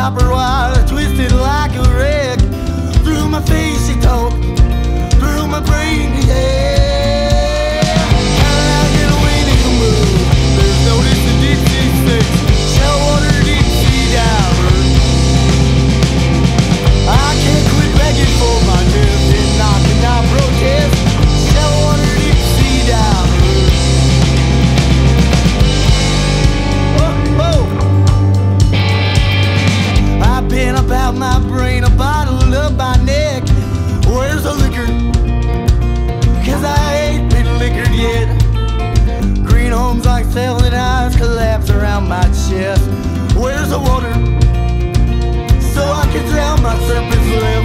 copper wire twisted like a wreck. Through my face she talked, through my brain, yeah. Kinda like in a winning mood. There's no Dixie six, saltwater deep sea diver. I can't quit begging for my death and knocking out protest. Saltwater deep sea diver. Oh, oh. I've been about my brain, a bottle up my neck. Where's the liquor? Cause I ain't been liquored yet. Green homes like sailing eyes collapse around my chest. Where's the water? So I can drown my serpent's lips.